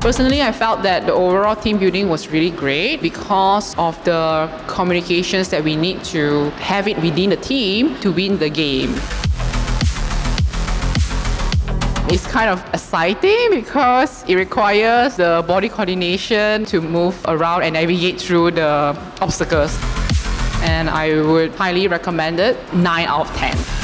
Personally, I felt that the overall team building was really great because of the communications that we need to have it within the team to win the game. It's kind of exciting because it requires the body coordination to move around and navigate through the obstacles. And I would highly recommend it, 9 out of 10.